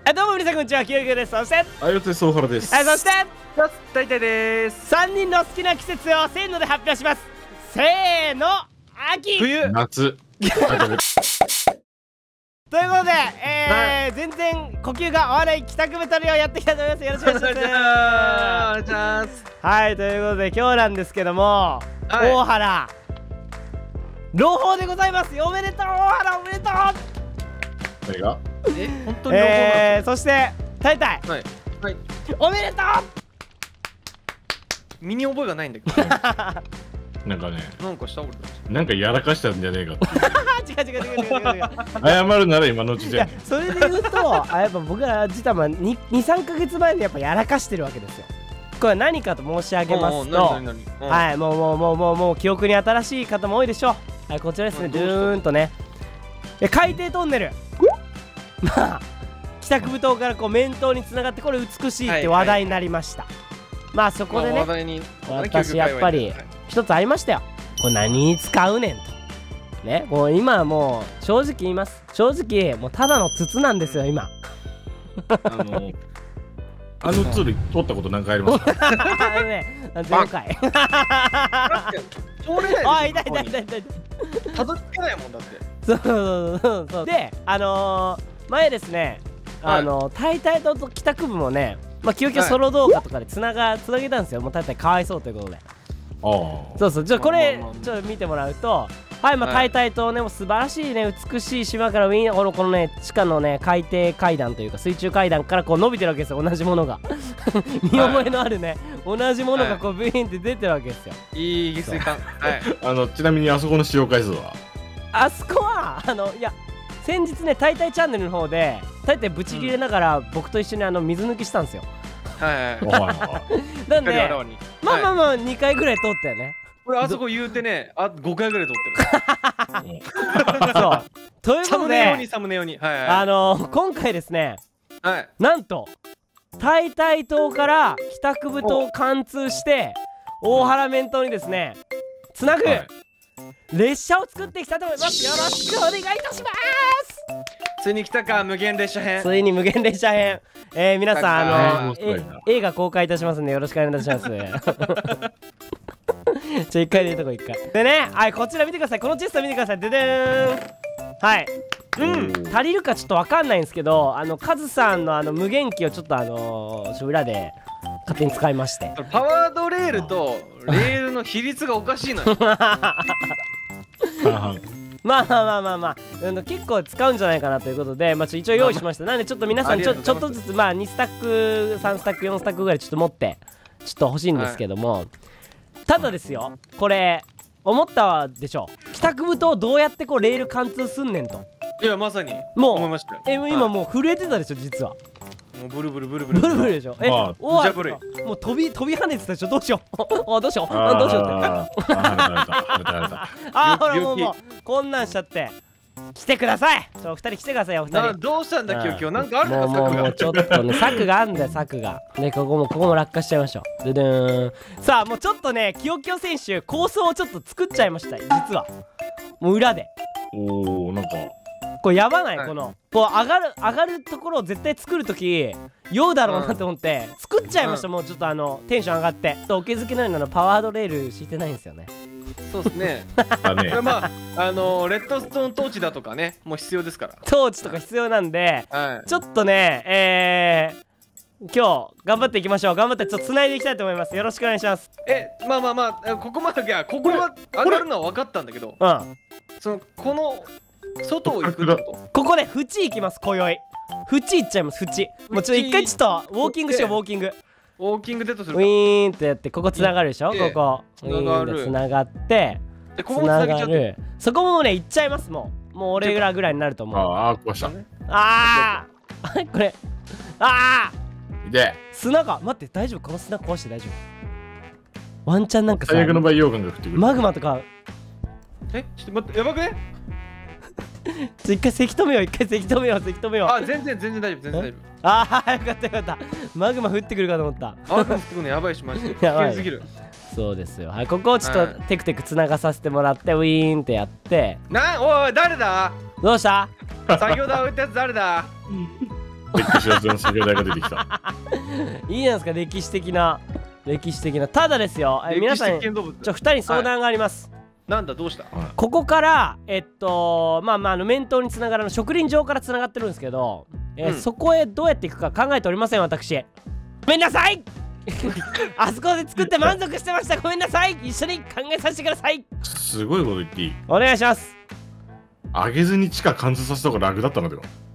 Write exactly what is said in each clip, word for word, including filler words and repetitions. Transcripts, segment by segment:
はい、どうも皆さんこんにちは、きよきよです。そして、 あよてそうはらです。 はい、そして、 大体です。 さんにんの好きな季節をせーので発表します。せーの、秋冬夏ということで、えー、全然呼吸が合わない帰宅部トリをやっていきたいと思います。よろしくお願いします。 お願いします。 はい、ということで今日なんですけども、 はい、 大原朗報でございます。おめでとう、大原おめでとう。 何が？ え、本当にえー、そしてタイタイ、 はいはい、 おめでと身に覚えがないんだけどなんかね、 なんかした俺なんかやらかしたんじゃねえかって。 違う違う違う違う違う違う謝るなら今のうちいやじゃねそれで言うとあやっぱ僕ら実はに、さんかげつまえにやっぱやらかしてるわけですよ。これは何かと申し上げますと、はいもうもうもうもうもう記憶に新しい方も多いでしょう。はい、こちらですね、ドゥーンとね、え海底トンネルまあ帰宅部島からこう面島につながってこれ美しいって話題になりました。まあそこでね、私やっぱり一つありましたよ。これ何に使うねんとね。もう今はもう正直言います。正直もうただの筒なんですよ今。 あのあのツール通ったこと何回ありますか？ あのね、ゼロかい。あ、痛い痛い痛い痛い。 たどり着けないもんだって。 そうそうそうそう。で、あのー、前ですね、あのタイタイと帰宅部もね、まあ急遽ソロ動画とかでつながつなげたんですよ。もうタイタイかわいそうということで。 ああ。 そうそう。じゃあこれちょっと見てもらうと、はい、まあタイタイとねもう素晴らしいね美しい島からウィーンこのこのね地下のね海底階段というか水中階段からこう伸びてるわけですよ。同じものが見覚えのあるね同じものがこうブイーンって出てるわけですよ。 いい下水管。はい。 あのちなみにあそこの使用回数は？ あそこはあのいや先日ねタイタイチャンネルの方でタイタイブチ切れながら僕と一緒にあの水抜きしたんですよ。 はいはい。なんでまあまあまあにかいぐらい通ったよね。 俺あそこ言うてね、あごかいぐらい通ってる。 そう。ということで、 サムネ用に、 あの今回ですね、 はい、 なんとタイタイ島から帰宅部島を貫通して大原面島にですねつなぐ列車を作っていきたいと思います。よろしくお願いいたします。 ついに来たか、無限列車編。 ついに無限列車編。えー、皆さんあの映画公開いたしますんでよろしくお願いいたします。ちょ一回でいいとこ一回でね、はいこちら見てください。このチェスト見てください。ででーん。はいうん足りるかちょっとわかんないんですけど、あのカズさんのあの無限機をちょっとあのー、裏で勝手に使いまして、 パワードレールとレールの比率がおかしいのよ。 まあまあまあまあまあ、あの結構使うんじゃないかなということで、まあ、一応用意しました。なんでちょっと皆さんちょちょっとずつまあにスタックさんスタックよんスタックぐらいちょっと持ってちょっと欲しいんですけども、はい、ただですよこれ思ったでしょ。帰宅部島どうやってこうレール貫通すんねんと。 いやまさにもう思いましたよ。 え今もう震えてたでしょ実は。 もうブルブルブルブルブルブルでしょ。え、 まあ、 おわもう飛び飛び跳ねてたでしょ。どうしよう。あどうしよう。あどうしようって。あほらもうもうこんなんしちゃって。来てください。そう二人来てくださいよ二人。 どうしたんだ今日今日なんかあるのか策が。もうもうちょっとね策があるんだよ策が。でここもここも落下しちゃいましょう。ででーん。さあもうちょっとねきよきよ選手構想をちょっと作っちゃいました実は。もう裏で。 おおなんか。 これやばない、はい、このこう上がる上がるところを絶対作るとき酔うだろうなと思って作っちゃいました、うん、もうちょっとあのテンション上がってとお気づきのようにあのパワードレール敷いてないんですよね。 そうですね。まああのレッドストーントーチだとかねもう必要ですから。 トーチとか必要なんで、はい、ちょっとねえー、今日頑張っていきましょう。頑張ってちょっと繋いでいきたいと思います。よろしくお願いします。 えまあまあまあここまでいやここは上がるのは分かったんだけど、うん、そのこの外を行くってこと。 ここで縁行きます今宵。縁行っちゃいます縁。もうちょっと一回ちょっとウォーキングしようウォーキング。 ウォーキングデートするか。ウィーンってやってここつながるでしょ。ここつながるつながってつながる。そこもね行っちゃいます。もうもう俺らぐらいになると思う。 ああ壊した。 ああこれああで砂が待って大丈夫この砂壊して大丈夫。ワンチャンなんかさ最悪の場合溶岩が降ってくる。 マグマとか。 えちょっと待ってやばくね。 一回せき止めよう一回せき止めようせき止めよう。 あ全然全然大丈夫全然大丈夫。 ああよかったよかった。マグマ降ってくるかと思った。 マグマ降ってくるのやばいしマジで。 やばいすぎる。 そうですよ。はいここをちょっとテクテクつながさせてもらってウィーンってやって。 なおい誰だ。 どうした。 作業台置いたやつ誰だ。 歴史の酒代が出てきた。 いいじゃないですか、歴史的な歴史的な。ただですよ、え皆さんちょふたりに相談があります。 はい、なんだどうした？ ここからえっとまあまああの面頭につながるの植林場からつながってるんですけど、えーうん、そこへどうやっていくか考えておりません私。ごめんなさいあそこで作って満足してました。ごめんなさい。一緒に考えさせてください。 すごいこと言っていい？ お願いします。 上げずに地下貫通させた方が楽だったので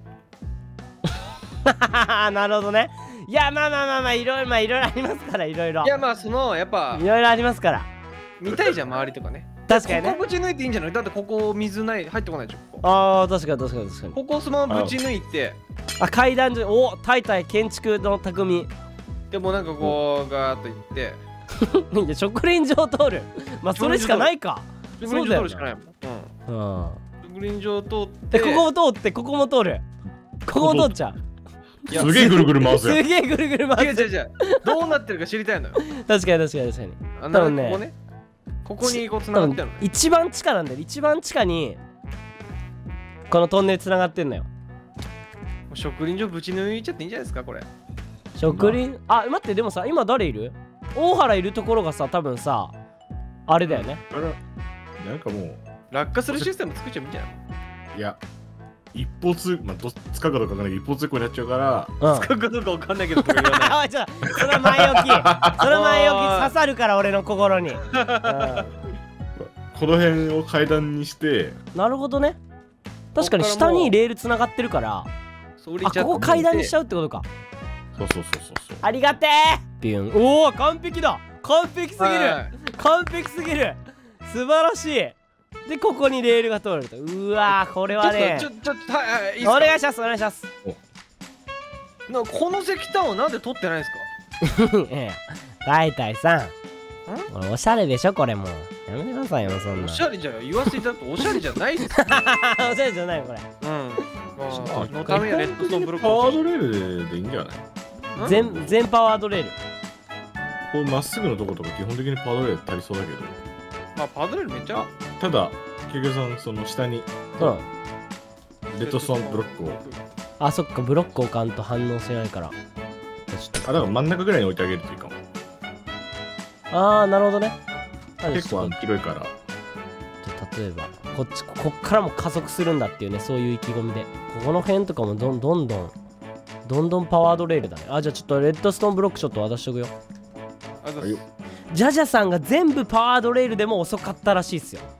はなるほどね。いやまあまあまあまあいろいろまあいろいろありますから、いろいろ。 いやまあそのやっぱいろいろありますから見たいじゃん周りとかね。 確かにね。 ここぶち抜いていいんじゃない？だってここ水ない入ってこないでしょ。ここああ確かに確かに確かに。 ここそのままぶち抜いて、 あ階段上おタイタイ建築の匠でもなんかこうガーッといっていや植林場通る。まあそれしかないか。 植林場通るしかないもん。うん。植林場通ってここも通ってここも通る。ここも通っちゃう。 すげえぐるぐる回すやん。 すげえぐるぐる回す。 違う違う違う。どうなってるか知りたいのよ。 確かに確かに確かに。 多分ね。ここね。ここにこう繋がってるの。 一番地下なんだよ。一番地下にこのトンネル繋がってんのよ。 植林場ぶち抜いちゃっていいんじゃないですかこれ。 植林あ待ってでもさ今誰いる？大原いるところがさ多分さあれだよね。 なんかもう落下するシステム作っちゃうんじゃない？ いや一方通まあどっちかかどうかわかんないけど一方通行になっちゃうから、 うん、使うかどうかわかんないけどこれ言わない。 おいちょそれ前置きそれ前置き刺さるから俺の心に、うん、 この辺を階段にして。 なるほどね。確かに下にレールつながってるからあここ階段にしちゃうってことか。 そうそうそうそうそう。 ありがてービュン。おお完璧だ。完璧すぎる、はい、完璧すぎる。素晴らしい。でここにレールが通ると。うわーこれはねちょちょちょはいいいお願いしますお願いします。 なこの石炭をなんで取ってないんですか？ ええ大体さんこれおしゃれでしょこれもうやめてくださいよそんな。 おしゃれじゃ言わせていただくとおしゃれじゃないですおしゃれじゃないこれ。 うんのためにはレッドストーンブロックパワードレールでいいんじゃない？ 全全パワードレール。 これまっすぐのとことか基本的にパワードレール足りそうだけど。 まあパワードレールめっちゃただケケさんその下にうんレッドストーンブロックをあそっかブロック置かんと反応しないから。 あだから真ん中ぐらいに置いてあげるといいかも。 ああなるほどね。 結構広いから。 例えばこっちこっからも加速するんだっていうねそういう意気込みでここの辺とかもどんどんどんどんどんパワードレールだね。あじゃあちょっとレッドストーンブロックちょっと渡しとくよ。ジャジャさんが全部パワードレールでも遅かったらしいっすよ。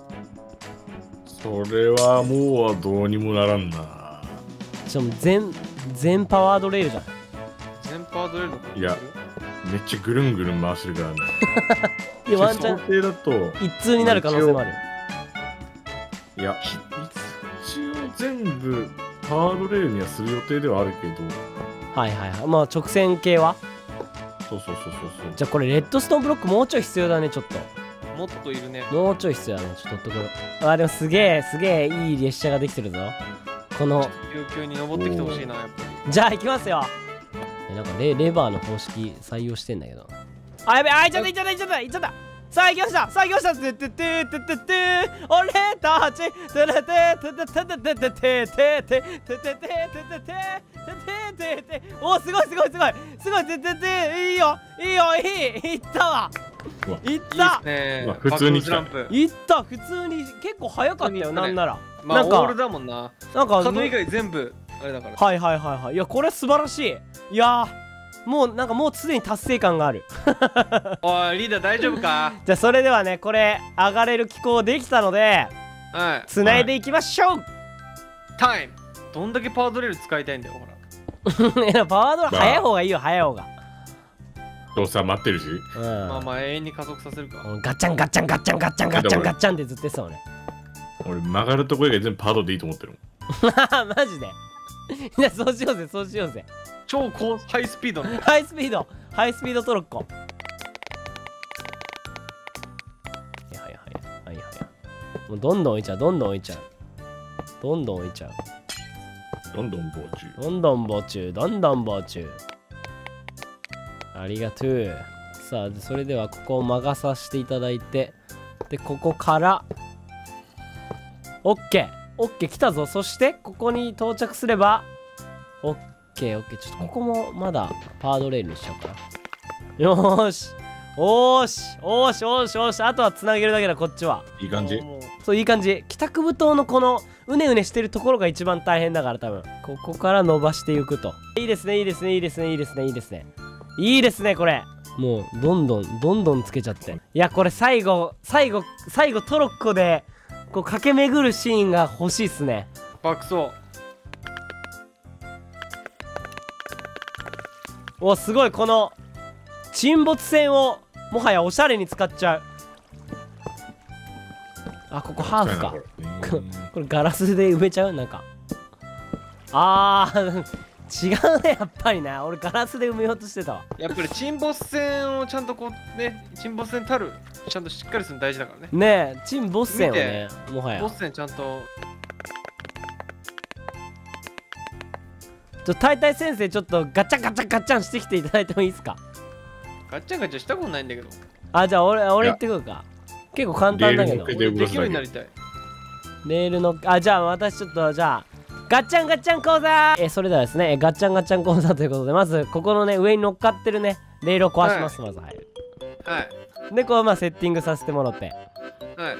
それはもうどうにもならんな。 しかも全全パワードレールじゃん。 全パワードレールのいやめっちゃぐるんぐるん回してるからね。 いやワンチャン想定だと一通になる可能性もある。 いや一応全部パワードレールにはする予定ではあるけど。 はいはいはい。まあ直線系はそうそうそうそうそう。 じゃあこれレッドストーンブロックもうちょい必要だねちょっと。 もっといるね。 もうちょい必要だねちょっとところ。あでもすげえすげえいい列車ができてるぞこの。 急に登ってきてほしいなやっぱり。じゃあ行きますよ。なんか レ, レバーの方式採用してんだけど。あやべえあいっちゃったいっちゃったいっちゃったいっちゃった。さあ行きましたさあ行きました。てててててて俺たちてれてててててててててててててててておすごいすごいすごいすごいててていいよいいよいいいったわいった普通に来たいった普通に結構早かったよなんなら。 まあオールだもんな。 なんか角以外全部あれだから。 はいはいはいはい。いやこれ素晴らしい。いやもうなんかもうすでに達成感がある。 おいリーダー大丈夫か？ じゃあそれではねこれ上がれる機構できたのではいつないでいきましょう。 タイム。どんだけパワードレール使いたいんだよほら。いやパワードレール早い方がいいよ早い方が。 どうせ待ってるし。 まあまあ永遠に加速させるか。 ガチャンガチャンガチャンガチャンガチャンガチャンってずっと言ってたもんね。 俺曲がるとこ以外全部パードでいいと思ってるもん。マジで。いやそうしようぜそうしようぜ。 超高ハイスピードのハイスピードハイスピードトロッコ。はいはいはいはいはい。もうどんどん置いちゃうどんどん置いちゃうどんどん置いちゃうどんどん傍中どんどん傍中どんどん傍中。ありがとう。さあそれではここを曲がさせていただいてでここからオッケーオッケー来たぞ。そしてここに到着すればオッケーオッケー。ちょっとここもまだパードレールにしちゃおうかな。よーしおーしおーしおーしおーし、あとはつなげるだけだ。こっちはいい感じ。 そういい感じ。帰宅部島のこのうねうねしてるところが一番大変だから、多分ここから伸ばしていくと。いいですねいいですねいいですねいいですねいいですねいいですね。これもうどんどんどんどんつけちゃって、いやこれ最後最後最後トロッコでこう駆け巡るシーンが欲しいっすね。 爆走。 おすごい。この沈没船をもはやおしゃれに使っちゃう。あここハーフか。これガラスで埋めちゃう。なんかあー違うねやっぱりな。俺ガラスで埋めようとしてたわ。 やっぱり沈没船をちゃんとこうね、沈没船たるちゃんとしっかりするの大事だからね。 ねえ沈没船をね、もはやボス船ちゃんと。 ちょタイタイ先生ちょっとガチャガチャガチャンしてきていただいてもいいですか。 ガチャガチャしたことないんだけど。 あじゃあ俺俺行ってくるか。結構簡単だけど。 できるようになりたい。 レールのあじゃあ私ちょっとじゃあガッチャンガッチャン講座えそれではですねガッチャンガッチャン講座ということで、まずここのね上に乗っかってるねレールを壊します。はい、まずはい。 はい。 でこうまあセッティングさせてもらって。 はい。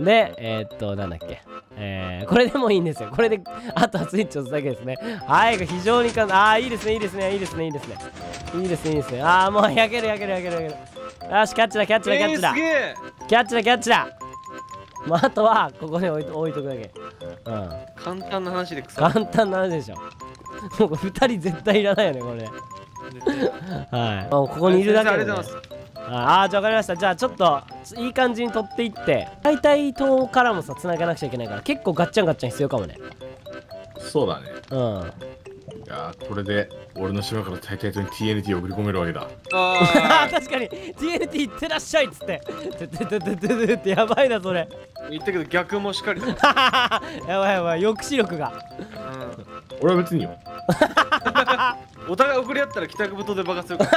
でえー、っとなんだっけえー、これでもいいんですよ。これであとはスイッチ押すだけですね。はい非常にかんああいいですねいいですねいいですねいいですねいいですねいいですね。ああもう焼ける焼ける焼ける焼ける。よしキャッチだキャッチだキャッチだ、 えー、 キャッチだキャッチだ。まああとはここに置いと置いとくだけ。うん。 簡単な話でく簡単な話でしょ。もうふたり絶対いらないよねこれ。はい。ここにいるだけで、ね。ああじゃあ分かりました。じゃあちょっといい感じに取っていって大体島からもさつながなくちゃいけないから結構ガッチャンガッチャン必要かもね。 そうだね。 うん。 いやこれで俺の島から大体島に ティーエヌティー を送り込めるわけだ。 ああ確かに ティーエヌティー いってらっしゃいっつってててててててってやばいなそれ。 言ったけど逆もしっかりだ。 やばいやばい抑止力が。 うん。俺は別によ。 お互い送り合ったら帰宅部島で爆発するから。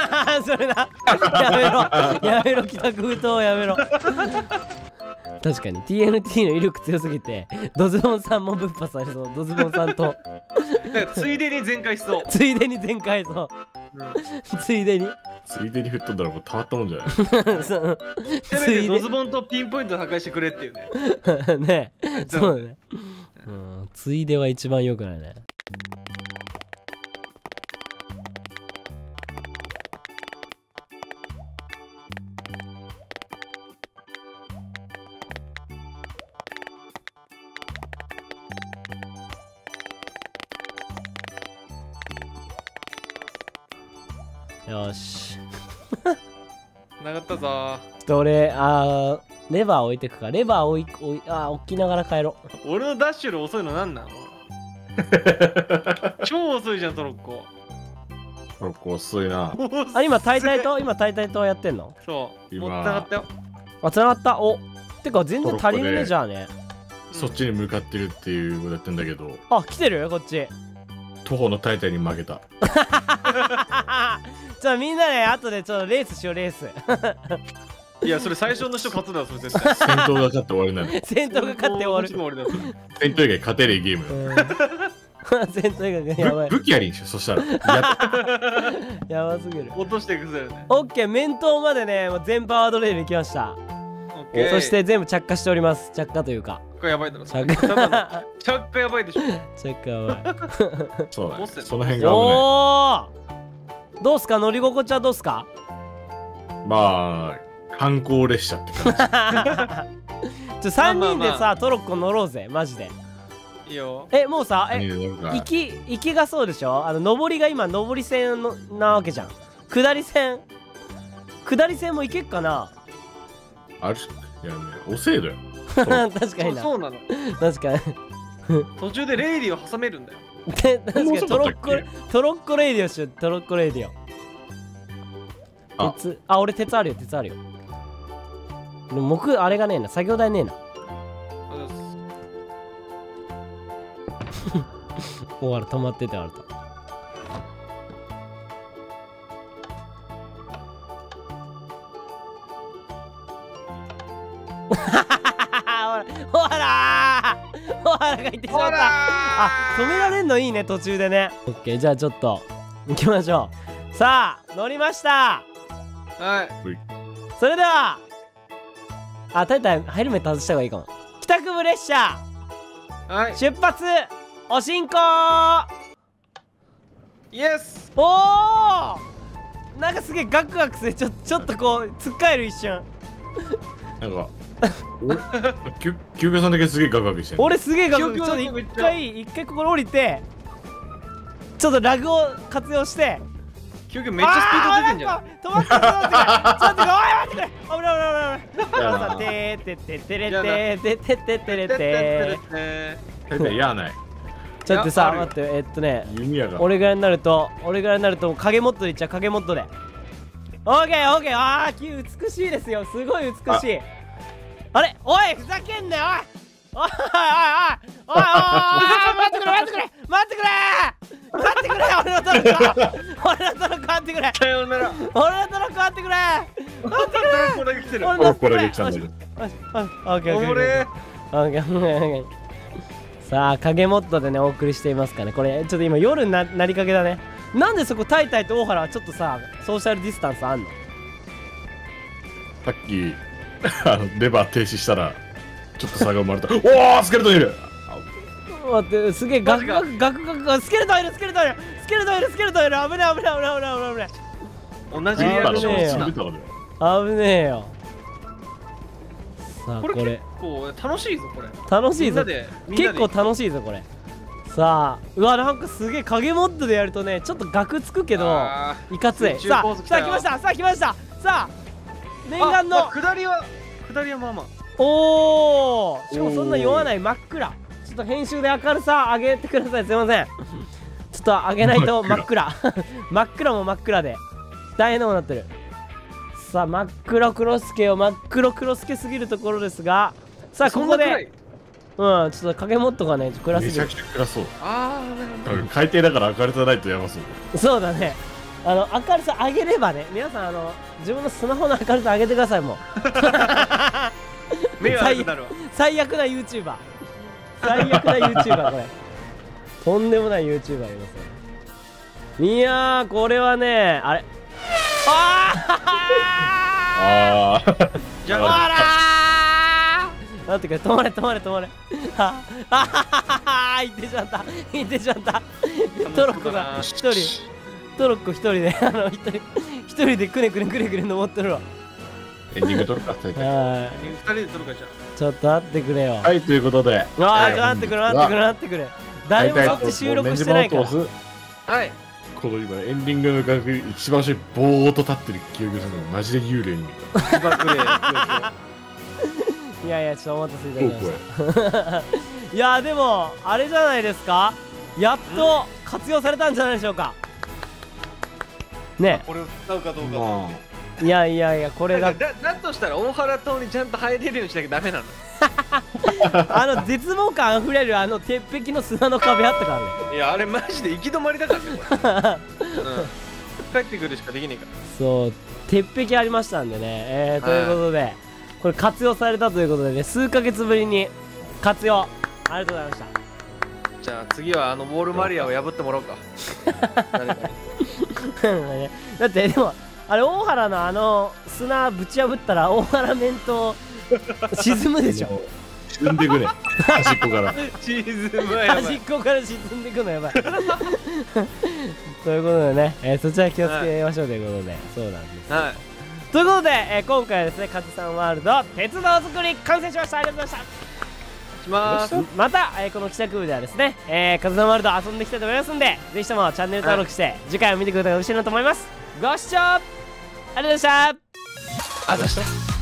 それな。やめろやめろ帰宅部島やめろ。確かに ティーエヌティー の威力強すぎてドズボンさんもぶっ破されそう。ドズボンさんとついでに全開しそう。 ついでに全開そう、うん、ついでについでに吹っ飛んだらもうたまったもんじゃない。 ついでドズボンとピンポイントで破壊してくれっていうね。 ねえそうだね、うん、ついでは一番良くないね。よしつながったぞー。 ちょっと俺あーレバー置いてくか。レバー置い置いあー置きながら帰ろう。俺のダッシュより遅いのなんなの。超遅いじゃんトロッコ。 トロッコ遅いな。 あ今タイタイと今タイタイとやってんの。 そうもうつながったよ。 あつながった。おてか全然足りるねじゃあね。 そっちに向かってるっていうことやってんだけど。 あ来てるこっち。 徒歩の大体に負けた。 じゃあみんなで後でちょっとレースしようレース。 いやそれ最初の人勝つだろそれ絶対。 戦闘が勝って終わりなの。 戦闘が勝って終わる。 戦闘以外勝てるゲームよ。 戦闘以外やばい。 武器やりにしよそしたら。 やばすぎる。 落としていくぜね。 オッケー面頭までねもう全パワードレール行きました。そして全部着火しております。着火というか。 着火やばいだろ。 着火。 着火やばいでしょ。 着火やばい。 そうだね。その辺が危ない。 おお。どうすか乗り心地はどうすか。 まあ観光列車って感じ。ちょさんにんでさトロッコ乗ろうぜマジで。 いいよ。 えもうさえ行き行きがそうでしょ。あの上りが今上り線のなわけじゃん。下り線下り線も行けっかな。 あるいやね遅えだよ。 確かにな。 そうなの。 確かに。 途中でレイディを挟めるんだよ。 で確かにトロッコトロッコレイディオしよう。トロッコレイディオ。鉄あ俺鉄あるよ鉄あるよ。でも木あれがねえな作業台ねえな。終わる止まっててあると。ほらほらがいってしまった。あ止められんのいいね途中でね。オッケーじゃあちょっと行きましょう。さあ乗りました。 はい。 それではあ、タイタイヘルメット外した方がいいかも。帰宅部列車、 はい、 出発お進行。 イエス。 おお、なんかすげえガクガクする。ちょちょっとこうつっかえる一瞬。 なんか救急さんだけすげえガクガクしてる。 俺すげえガクガク。ちょっと一回一回ここに降りてちょっとラグを活用して救急めっちゃスピード出てんじゃん。 止まってくれ、止まってくれ、ちょっと待ってくれ、待ってくれ、危ない危ない危ない危ない。てーてってってれてーてってってってれてー。 てやない。 ちょっとさ、待って、えっとね、俺ぐらいになると、俺ぐらいになると影モッドでいっちゃう、影モッドで。オーケーオーケー、あー、キュー美しいですよ、すごい美しい。あれ、おい、ふざけんなよ、おい、おいおいおいおいおい、待ってくれ待ってくれ待ってくれ待ってくれ、俺のトロッコ、俺のトロッコ待ってくれ、 さようなら、 俺のトロッコ待ってくれ、待ってくれ、 これ来てる、 俺のトロッコ来たんだよ。 オッケーオッケーオッケーオッケーオッケー。さあ影モッドでねお送りしていますかね。これちょっと今夜に な, なりかけだね。なんでそこタイタイと大原はちょっとさソーシャルディスタンスあんの？ さっきあのレバー停止したらちょっと差が生まれた。おおスケルトンいる。 待って、すげえガクガクガクガクガク、スケルトンいる、スケルトンいる、スケルトンいる、スケルトンいる、危ねえ危ねえ危ねえ危ねえ危ねえ。同じリアクションした。 危ねえよ。さあこれ結構楽しいぞこれ。 楽しいぞ。結構楽しいぞこれ。さあうわ、なんかすげえ影モッドでやるとねちょっとガクつくけどいかつい。さあさあ来ました、さあ来ました。さあ念願の下りは下りはまあまあ。 おお、しかもそんな酔わない、真っ暗。ちょっと編集で明るさ上げてください、すいません。ちょっと上げないと真っ暗真っ暗も真っ暗で大変なことになってる。さあ真っ黒クロスケを真っ黒クロスケすぎるところですが、さあここでうん、ちょっと影モッドがね暗すぎる。 めちゃくちゃ暗そう。 ああ、海底だから明るさないとやばそう。 そうだね、あの明るさ上げればね、皆さんあの自分のスマホの明るさ上げてください。もう目悪くなるわ。 最悪な YouTuber、 最悪な YouTuber これとんでもない YouTuber いますね。いやーこれはね、あれあああじゃあ待ってくれ、止まれ止まれ止まれ。ああ行ってしまった行ってしまった。トロッコが一人、トロッコ一人であの一人一人でくねくねくねくね登ってるわ。 エンディング撮るか。はい。 二人で撮るかじゃあ。 ちょっと待ってくれよ。 はい、ということで。 ああ、待ってくれ待ってくれ待ってくれ。誰もそっち収録してないから。 はい。 この今エンディングの楽曲一番後ろにボーっと立ってる記憶するのマジで幽霊に見た。 いやいや、ちょっとお待たせいたしました。いやでもあれじゃないですか、やっと活用されたんじゃないでしょうかね。 これを使うかどうか。 いやいやいや、これがだ, だとしたら大原島にちゃんと入れるようにしなきゃダメなの。 あの絶望感あふれるあの鉄壁の砂の壁あったからね。 いやあれマジで行き止まりだからねこれ、うん、帰ってくるしかできねえから。そう、 鉄壁ありましたんでね、えー、ということでこれ活用されたということでね、数ヶ月ぶりに活用ありがとうございました。 じゃあ次はあのウォールマリアを破ってもらおうか。 だってでもあれ大原のあの砂ぶち破ったら大原面と沈むでしょ。 沈んでくね、端っこから沈むやばい、 端っこから沈んでくのやばい。ということでね、えー、そちら気をつけましょうということで、はい、そうなんです、はい、ということで、えー、今回はですね、カズさんワールド鉄道作り完成しました。ありがとうございました。しますまた、えー、この帰宅部ではですね、えー、カズさんワールド遊んでいきたいと思いますんで、ぜひともチャンネル登録して、はい、次回を見てくれたら嬉しいなと思います。ご視聴ありがとうございました。 ありがとうございました。